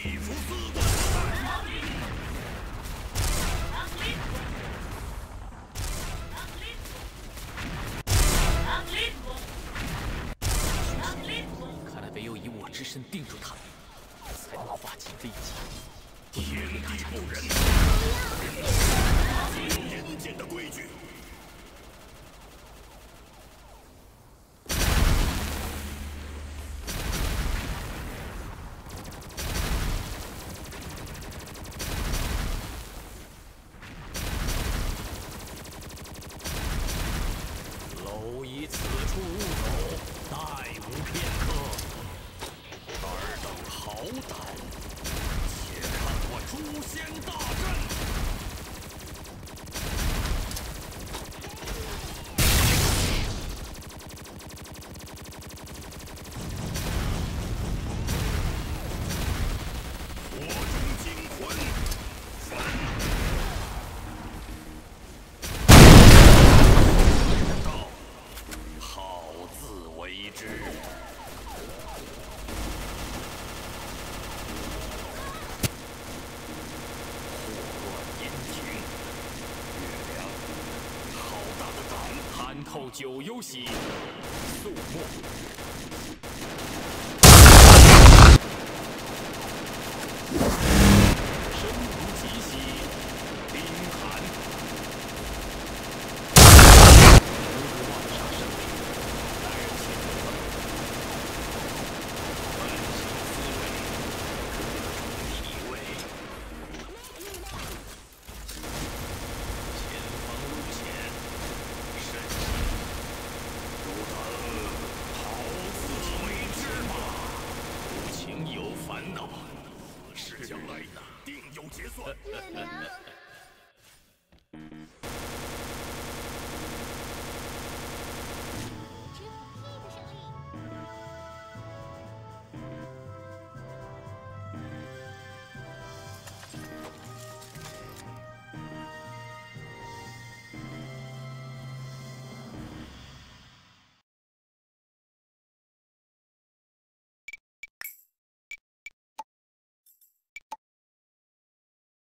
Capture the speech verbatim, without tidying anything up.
匹夫四段时看来唯有以我之身定住他，才能化解危机。 天地不仁，自有严谨的规矩。 蝼蚁此处勿走，待吾片刻。 尔等好胆，且看我诛仙大阵！火中惊魂，道好自为之。 看透九幽喜，肃穆。